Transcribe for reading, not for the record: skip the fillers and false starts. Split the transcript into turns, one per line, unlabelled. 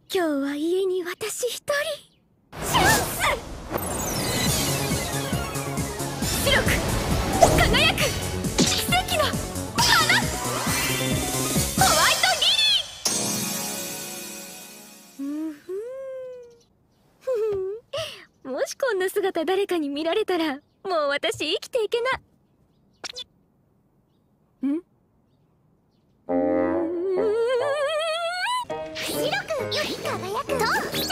今日は家に私一人。チャンス。白く輝く奇跡の花、ホワイトリリー。もしこんな姿誰かに見られたら、もう私生きていけない。白くより輝くと